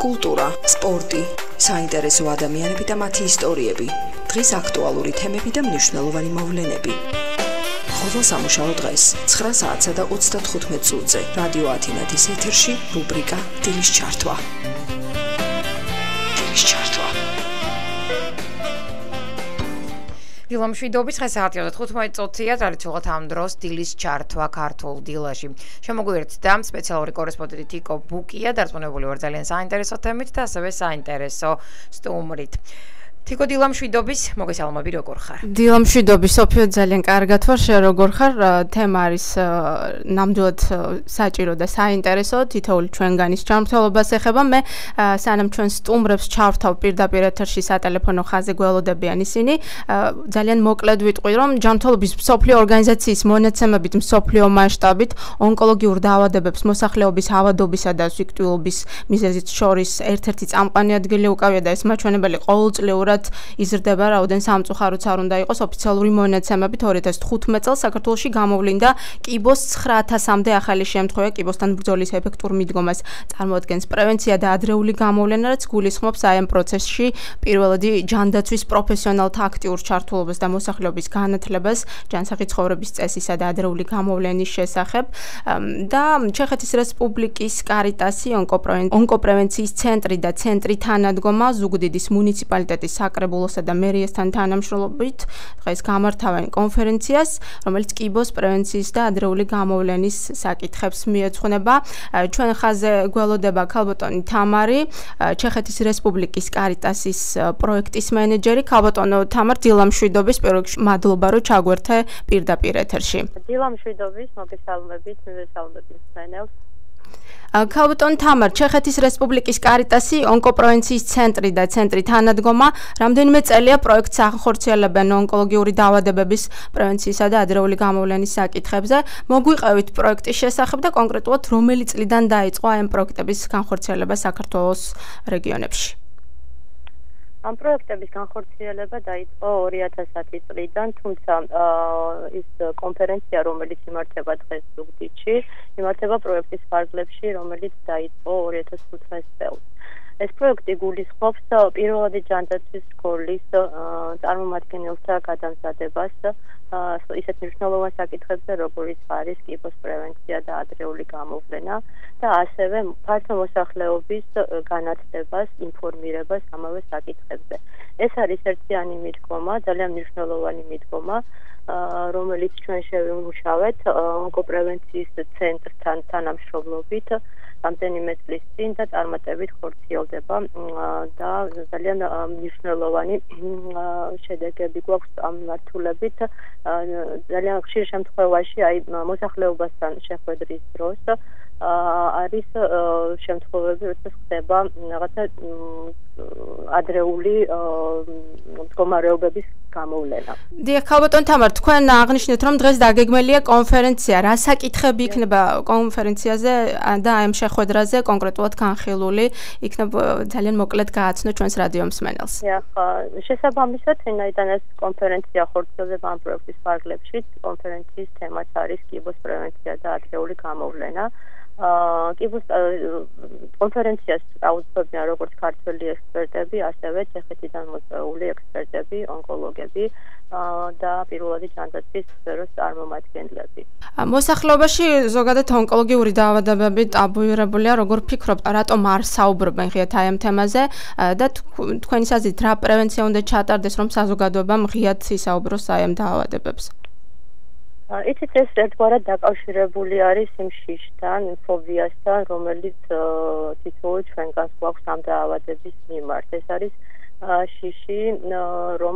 კულტურა, სპორტი, საინტერესო ადამიანები და მათი ისტორიები, დღის აქტუალური თემები და მნიშვნელოვანი მოვლენები. ყოველ სამუშაო დღეს 9 საათსა და 35 წუთზე რადიო ათინათის ეთერში რუბრიკა დილის ჩართვა. დილის ჩართვა. დილამშვიდობის დღესაათი 15 წუთია ტრადიციულად ამ დროს დილის ჩართვა ქართულ დილაში. შემოგვიერთდა სპეციალური კორესპონდენტი ტიკო ბუკია, დარწმუნებული ვარ ძალიან საინტერესო თემით და ასევე საინტერესო სტუმრით. Tiko დილამშვიდობის, მოგესალმები, როგორ ხარ? დილამშვიდობის, სოფიო ძალიან კარგად ვარ, შენ როგორ ხარ? თემა არის ნამდვილად საჭირო და საინტერესო, თითოეული ჩვენგანის ჯანმრთელობას ეხება. მე სანამ ჩვენ სტუმრებს ჩავრთავ პირდაპირ ეთერში სატელეფონო ხაზზე გველოდებიან ისინი, ძალიან მოკლედ ვიტყვი, რომ ჯანმრთელობის მსოფლიო ორგანიზაციის მონაცემებით მსოფლიო მასშტაბით ონკოლოგიურ დაავადებებს მოსახლეობის ავადობისა და სიკვდილობის მიზეზით შორის ერთ-ერთი წამყვანი ადგილი უკავია და ეს მაჩვენებელი ყოველწლიურად იზრდება, რაოდენ სამწუხაროც არ უნდა იყოს ოფიციალური მონაცემებით 2015 წელს საქართველოში გამოვლინდა კიბოს 9000-მდე ახალი შემთხვევა კიბოსთან ბრძოლის ეფექტურ მიდგომას წარმოადგენს პრევენცია და ადრეული გამოვლენა, რაც გულისხმობს აი ამ პროცესში პირველადი ჯანდაცვის პროფესიონალთა აქტიურ ჩართულობას და მოსახლეობის განათლებას ჯანსაღი ცხოვრების წესისა და ადრეული გამოვლენის შესახებ და ჩეხეთის რესპუბლიკის კარიტასი ონკოპრევენციის ცენტრი და ცენტრი თანადგომა ზუგდიდის მუნიციპალიტეტის საკრებულოსა და მერიესთან თანამშრომლობით დღეს გამართავენ კონფერენციას, რომელიც კიბოს პრევენციის და ადრეული გამოვლენის საკითხებს მიეძღვნება. ჩვენ ხაზზე გველოდება ქალბატონი თამარი, ჩეხეთის რესპუბლიკის კარიტასის პროექტის მენეჯერი. ქალბატონო თამარ, დილამშვიდობის, პირველ რიგში მადლობა, რომ ჩაგვერთე პირდაპირ ეთერში. დილამშვიდობის, მოგესალმებით, მივესალმებით მსმენელს. ქალბატონ თამარ, ჩეხეთის რესპუბლიკის კარიტასი ონკოპრევენციის ცენტრი და ცენტრი თანადგომა რამდენიმე წელია პროექტს ახორციელებენ ონკოლოგიური დაავადებების პრევენციისა და ადრეული გამოვლენის საკითხებზე. მოგვიყევით პროექტის შესახებ და კონკრეტულად რომელი წლიდან დაიწყო ამ პროექტების განხორციელება საქართველოს რეგიონებში? ამ პროექტების განხორციელება დაიწყო 2010 წლიდან, თუმცა ის კონფერენცია, რომელიც იმართება დღეს ზუგდიდში, იმართება პროექტის ფარგლებში, რომელიც დაიწყო 2015 წელს. ეს პროექტი გულისხმობს პირველადი ჯანდაცვის სკოლის წარმომადგენელთა გადამზადებას ისეთ მნიშვნელოვან საკითხებზე, როგორიც არის კიბოს პრევენცია და ადრეული გამოვლენა და ასევე ფართო მოსახლეობის განათლებას, ინფორმირებას ამავე საკითხებზე. ეს არის ერთიანი მიდგომა, ძალიან მნიშვნელოვანი მიდგომა, რომელიც ჩვენ შევიმუშავეთ ონკოპრევენციის ცენტრთან თანამშრომლობით რამდენიმე წლის წინ და წარმატებით ხორციელდება და ძალიან მნიშვნელოვანი შედეგები გვაქვს ამ მართულებით. ძალიან ხშირ შემთხვევაში აი მოსახლეობასთან შეხვედრის დროს არის შემთხვევები, როდესაც ხდება რაღაცა ადრეული მდგომარეობების გამოვლენა. დიახ, ქალბატონ თამარ, თქვენ აღნიშნეთ, რომ დღეს დაგეგმელია კონფერენცია. რა საკითხები იქნება კონფერენციაზე და ამ შეხვედრაზე კონკრეტულად განხილული? იქნება ძალიან მოკლედ გააცნო ჩვენს რადიო მსმენელს. დიახ, შესაბამისად, ვინაიდან ეს კონფერენცია ხორციელდება ამ პროექტის ფარგლებში, კონფერენციის თემაც არის კიბოს პრევენცია და ადრეული გამოვლენა. კიბოს კონფერენციას აუძლებდნენ როგორც ქართველი ექსპერტები, ასევე ჩეხეთიდან მოწვეული ექსპერტები, ონკოლოგები და პირველადი ჯანდაცვის სფეროს წარმომადგენლები. მოსახლეობაში ზოგადად ონკოლოგიური დაავადებები ტაბუირებულია, როგორ ფიქრობთ, რატომ არ საუბრობენ ღიად აი ამ თემაზე და თქვენი აზრით რა პრევენცია უნდა ჩატარდეს, რომ საზოგადოებამ ღიად ისაუბროს აი ამ დაავადებებზე? იცით, ეს ერთგვარად დაკავშირებული არის იმ შიშთან, იმ ფობიასთან, რომელიც თითოეულ ჩვენგანს გვაქვს ამ დაავადების მიმართ. ეს არის შიში, რომ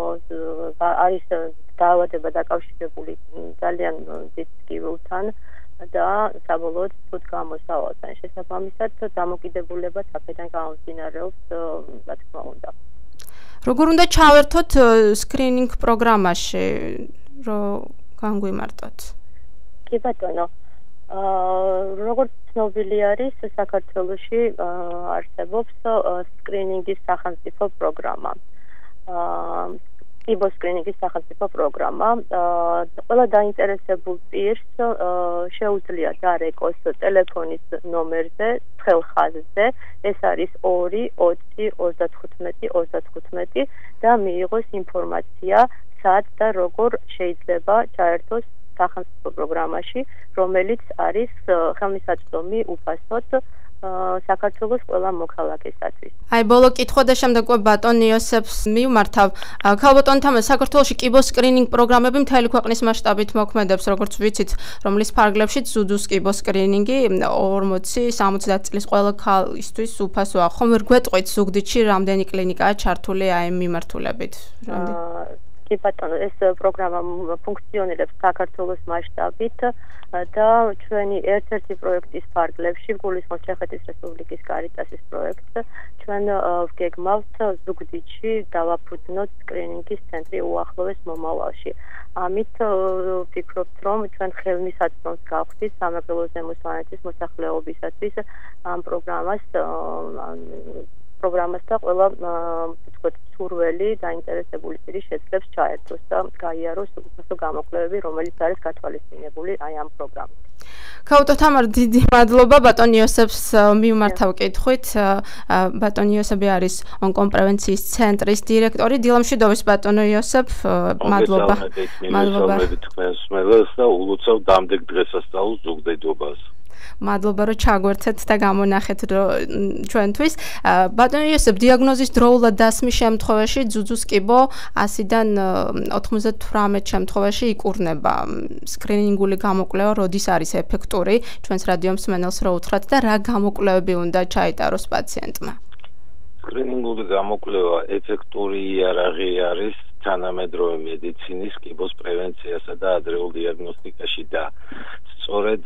არის დაავადება დაკავშირებული ძალიან დიდ ტკივილთან და საბოლოოდ ცუდ გამოსავალთან. შესაბამისად, დამოკიდებულება აქედან გამომდინარეობს, რა თქმა უნდა. როგორ უნდა ჩავერთოთ სკრინინგ პროგრამაში, რომ განგვიმარტოთ? კი ბატონო, როგორც ცნობილი არის, საქართველოში არსებობს სკრინინგის სახელმწიფო პროგრამა. კიბოს სკრინინგის სახელმწიფო პროგრამა. ყველა დაინტერესებულ პირს შეუძლია დარეკოს ტელეფონის ნომერზე, თხელ ხაზზე, ეს არის 2 20 35 35 და მიიღოს ინფორმაცია, სად და როგორ შეიძლება ჩაერთოს სახელმწიფო პროგრამაში, რომელიც არის ხელმისაწვდომი უფასოდ საქართველოს ყველა მოქალაქისათვის. აი ბოლო კითხვა და შემდეგ ბატონ იოსებს მივმართავ. ქალბატონ თამარ, საქართველოში კიბოს სკრინინგ პროგრამები მთელი ქვეყნის მასშტაბით მოქმედებს, როგორც ვიცით, რომლის ფარგლებშიც ზუძუს კიბოს სკრინინგი 40-70 წლის ყველა ქალისთვის უფასოა. ხომ ვერ გვეტყვით ზუგდიდში რამდენი კლინიკაა ჩართული აი ამ მიმართულებით? კი ბატონო, ეს პროგრამა ფუნქციონირებს საქართველოს მასშტაბით და ჩვენი ერთ-ერთი პროექტის ფარგლებში, გულისხმობ ჩეხეთის რესპუბლიკის კარიტასის პროექტს, ჩვენ ვგეგმავთ ზუგდიდში დავაფუძნოთ სკრინინგის ცენტრი უახლოეს მომავალში. ამით ვფიქრობთ, რომ ჩვენ ხელმისაწვდომს გავხდით სამეგრელოს ზემოსვანეთის მოსახლეობისათვის ამ პროგრამას და ყველა სურველი დაინტერესებული პირი შეძლებს ჩაერთოს და გაიაროს უფასო გამოკვლევები, რომელიც არის გათვალისწინებული აი ამ პროგრამით. ქალბატონ თამარ, დიდი მადლობა ბატონ იოსებს მივმართავ კითხვით. ბატონ იოსები არის ონკოპრევენციის ცენტრის დირექტორი. დილამშვიდობის ბატონო იოსებ, მადლობა. მადლობა თქვენს მელოს და ულოცავ დამდეგ დღესასწაულს ზუგდიდობას. მადლობა რომ ჩაგვერთეთ და გამონახეთ ჩვენთვის. ბატონო იოსებ, დიაგნოზის დროულად დასმის შემთხვევაში ზუძუს კიბო 100-დან 98 შემთხვევაში იკურნება. სკრინინგული გამოკვლევა როდის არის ეფექტური? ჩვენს რადიო მსმენელს რო უთხრათ და რა გამოკვლევები უნდა ჩაიტაროს პაციენტმა? სკრინინგული გამოკვლევა ეფექტური იარაღი არის თანამედროვე მედიცინის კიბოს პრევენციასა და ადრეულ დიაგნოსტიკაში და სწორედ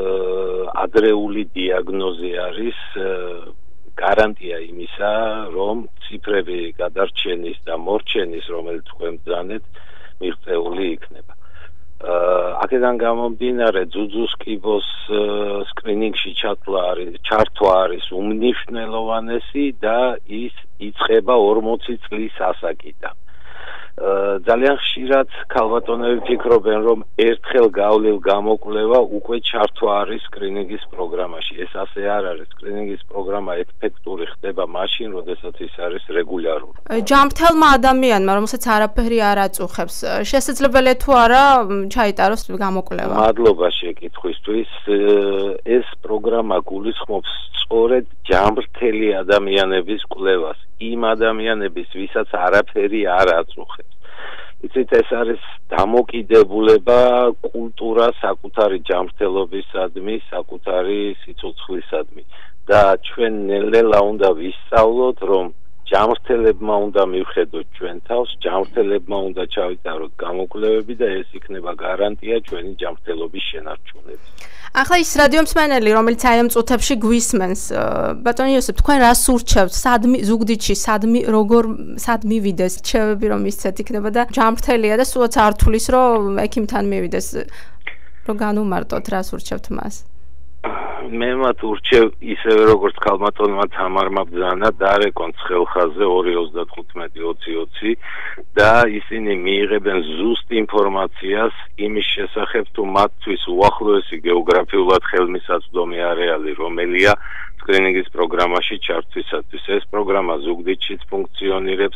ადრეული დიაგნოზი არის გარანტია იმისა, რომ ციფრები გადარჩენის და მორჩენის, რომელიც თქვენ ბრძანეთ, მიღწეული იქნება. აქედან გამომდინარე, ზუძუს კიბოს სკრინინგში ჩართვა არის უმნიშვნელოვანესი და ის იწყება 40 წლის ასაკიდან. ძალიან ხშირად ქალბატონები ფიქრობენ, რომ ერთხელ გავლილ გამოკვლევა უკვე ჩართვა არის სკრინინგის პროგრამაში. ეს ასე არ არის. სკრინინგის პროგრამა ეფექტური ხდება მაშინ, როდესაც ის არის რეგულარული. ჯანმრთელმა ადამიანმა, რომელსაც არაფერი არ აწუხებს, შესაძლებელია თუ არა ჩაიტაროს გამოკვლევა? მადლობა შეკითხვისთვის. ეს პროგრამა გულისხმობს სწორედ ჯანმრთელი ადამიანების კვლევას, იმ ადამიანების, ვისაც არაფერი არ აწუხებს. იცით, ეს არის დამოკიდებულება კულტურა საკუთარი ჯანმრთელობისადმი, საკუთარი სიცოცხლისადმი და ჩვენ ნელ-ნელა უნდა ვისწავლოთ, რომ ჯანმრთელებმა უნდა მივხედოთ ჩვენ თავს, ჯანმრთელებმა უნდა ჩავიტაროთ გამოკვლევები და ეს იქნება გარანტია ჩვენი ჯანმრთელობის შენარჩუნების. ახლა ის რადიო მსმენელი, რომელიც აი ამ წუთებში გვისმენს, ბატონო იოსებ, თქვენ რას ურჩევთ? ზუგდიდში სად მივიდეს? რჩევები რომ ისცეთ იქნება და ჯანმრთელია და სულაც არ თulis რომ ექიმთან მივიდეს. რომ განუმარტოთ, რას ურჩევთ მას? მე მათ ურჩევ ისევე როგორც ქალბატონმა თამარმა ბრძანა დარეკონ ცხელხაზზე 2-35-20-20 და ისინი მიიღებენ ზუსტ ინფორმაციას იმის შესახებ, თუ მათთვის უახლოესი გეოგრაფიულად ხელმისაწვდომი არეალი რომელია სკრინინგის პროგრამაში ჩართვისათვის. ეს პროგრამა ზუგდიდშიც ფუნქციონირებს,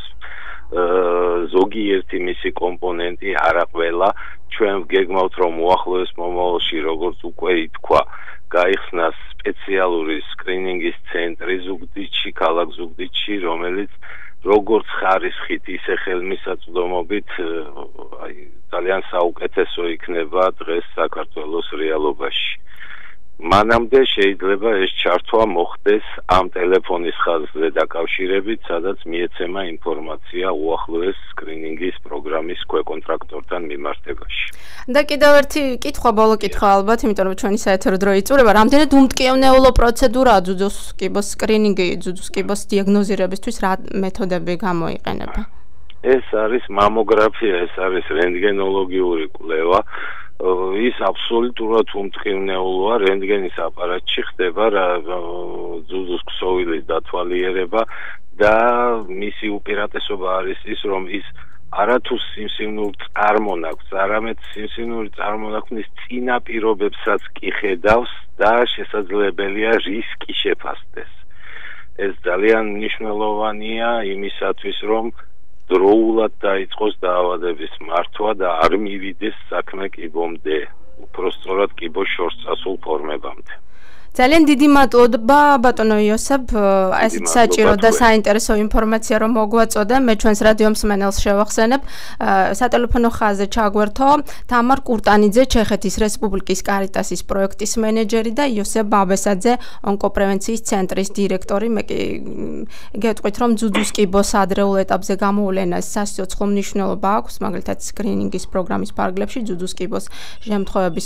ზოგიერთი მისი კომპონენტი, არა ყველა. ჩვენ ვგეგმავთ, რომ უახლოეს მომავალში, როგორც უკვე ითქვა, გაიხსნას სპეციალური სკრინინგის ცენტრი ზუგდიდში, ქალაქ ზუგდიდში, რომელიც როგორც ხარისხით, ისე ხელმისაწვდომობით ძალიან საუკეთესო იქნება დღეს საქართველოს რეალობაში. მანამდე შეიძლება ეს ჩართვა მოხდეს ამ ტელეფონის ხაზზე დაკავშირებით, სადაც მიეცემა ინფორმაცია უახლოეს სკრინინგის პროგრამის ქვეკონტრაქტორთან მიმართებაში. და კიდევ ერთი კითხვა, ბოლო კითხვა ალბათ, იმიტომ რომ ჩვენი საეთერო დრო იწურება, რამდენად უმტკივნეულო პროცედურაა ზუძუს კიბოს სკრინინგი, ზუძუს კიბოს დიაგნოზირებისთვის რა მეთოდები გამოიყენება? ეს არის მამოგრაფია, ეს არის რენტგენოლოგიური კვლევა. ის აბსოლუტურად უმტკივნეულოა, რენტგენის აპარატში ხდება ზუძუს ქსოვილის დათვალიერება და მისი უპირატესობა არის ის, რომ ის არათუ სიმსივნურ წარმონაქმნს, არამედ სიმსივნური წარმონაქმნის წინაპირობებსაც კი ხედავს და შესაძლებელია რისკი შეფასდეს. ეს ძალიან მნიშვნელოვანია იმისათვის, რომ დროულად დაიწყოს დაავადების მართვა და არ მივიდეს საქმე კიბომდე, უпростоრად კიბოს შორს წასულ ფორმებამდე. ძალიან დიდი მადლობა ბატონო იოსებ, ესეც საჭირო და საინტერესო ინფორმაცია რომ მოგვაწოდა, მე ჩვენს რადიო მსმენელს შევახსენებ, სატელეფონო ხაზზე ჩაგვერთო თამარ კურტანიძე, ჩეხეთის რესპუბლიკის კარიტასის პროექტის მენეჯერი და იოსებ ბაბესაძე, ონკოპრევენციის ცენტრის დირექტორი. მე კი გეტყვით რომ ძუძუს კიბოს ადრეულ ეტაპზე გამოვლენას სასიცოცხლო მნიშვნელობა აქვს, მაგალითად სკრინინგის პროგრამის ფარგლებში ძუძუს კიბოს შემთხვევების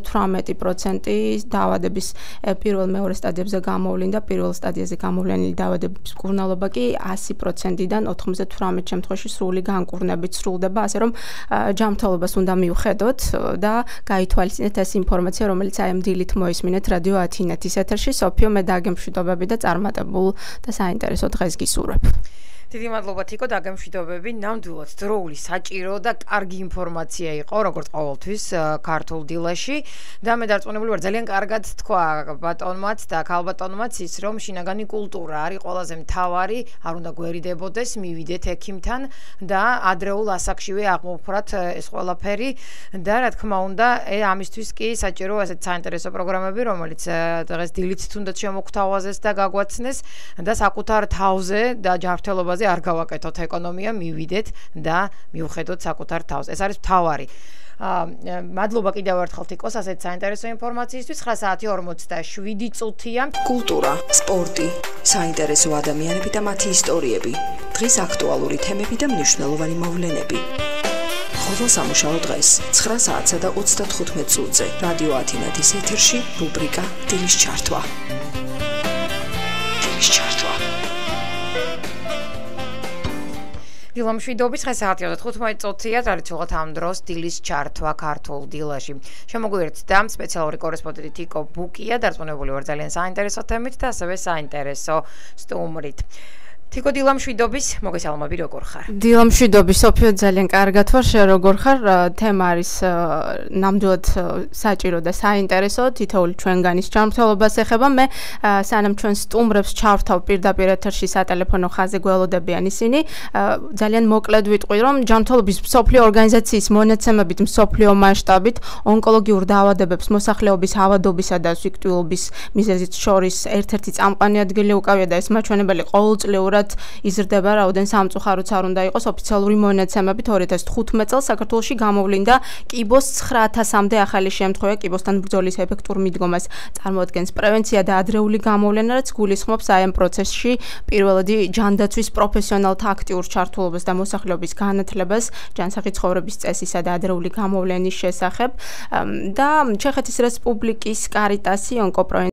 78% დაავადების პირველ მეორე სტადიებზე გამოვლინდა, პირველ სტადიაზე გამოვლენილი დაავადების მკურნალობა კი 100%-დან 98 შემთხვევაში სრული განკურნებით სრულდება, ასე რომ ჯანმრთელობას უნდა მივხედოთ და გაითვალისწინეთ ეს ინფორმაცია, რომელიც აი ამ დილით მოისმინეთ რადიო ათინეთის ეთერში. სოფიო, მე დაგემშვიდობები და წარმატებულ და საინტერესო დღეს გისურვებ. დიდი მადლობა თიკო, დაგემშვიდობები. ნამდვილად დროული, საჭირო და კარგი ინფორმაცია იყო, როგორც ყოველთვის ქართულ დილაში და მე დარწმუნებული ვარ, ძალიან კარგად თქვა ბატონმაც და ქალბატონმაც ის, რომ შინაგანი კულტურა არის ყველაზე მთავარი, არ უნდა გვერიდებოდეს, მივიდეთ ექიმთან და ადრეულ ასაკშივე აღმოფხვრათ ეს ყველაფერი და რა თქმა უნდა, ამისთვის კი საჭირო ასეთ საინტერესო პროგრამები, რომელიც დღეს დილით თუნდაც შემოგთავაზეს და გაგვაცნეს და საკუთარ თავზე და ჯანმრთელობაზე არ გავაკეთოთ ეკონომია, მივიდეთ და მივხედოთ საკუთარ თავს. ეს არის მთავარი. მადლობა კიდევ ერთხელ თიკოს ასეთ საინტერესო ინფორმაციისთვის. 9 საათი 47 წუთია. კულტურა, სპორტი, საინტერესო ადამიანები და მათი ისტორიები. დღის აქტუალური თემები და მნიშვნელოვანი მოვლენები. ყოველ სამუშაო დღეს 9 საათსა და 35 წუთზე რადიო ათინეთის ეთერში რუბრიკა დილის ჩართვა. დილის ჩართვა. დილამშვიდობის 9 საათი 15 წუთია, ტრადიციულად ამ დროს დილის ჩართვა ქართულ დილაში. შემოგვიერთდა სპეციალური კორესპონდენტი თიკო ბუკია, დარწმუნებული ვარ ძალიან საინტერესო თემით და ასევე საინტერესო სტუმრით. თიკო, დილამშვიდობის, მოგესალმები, როგორ ხარ? დილამშვიდობის, სოფიო, ძალიან კარგად ვარ, შენ როგორ ხარ? თემა არის ნამდვილად საჭირო და საინტერესო, თითოეული ჩვენგანის ჯანმრთელობას ეხება. მე სანამ ჩვენ სტუმრებს ჩავრთავ პირდაპირ ეთერში სატელეფონო ხაზზე გველოდებიან ისინი, ძალიან მოკლედ ვიტყვი, რომ ჯანმრთელობის მსოფლიო ორგანიზაციის მონაცემებით მსოფლიო მასშტაბით ონკოლოგიურ დაავადებებს მოსახლეობის ავადობისა და სიკვდილობის მიზეზით შორის ერთ-ერთი წამყვანი ადგილი უკავია და ეს მაჩვენებელი ყოველწლიურად იზრდება, რაოდენ სამწუხაროც არ უნდა იყოს. ოფიციალური მონაცემებით 2015 წელს საქართველოში გამოვლინდა კიბოს 9000-მდე ახალი შემთხვევა. კიბოსთან ბრძოლის ეფექტურ მიდგომას წარმოადგენს პრევენცია და ადრეული გამოვლენა, რაც გულისხმობს აი ამ პროცესში პირველადი ჯანდაცვის პროფესიონალთა აქტიურ ჩართულობას და მოსახლეობის განათლებას ჯანსაღი ცხოვრების წესისა და ადრეული გამოვლენის შესახებ. და ჩეხეთის რესპუბლიკის კარიტასი ონკოპროვენციის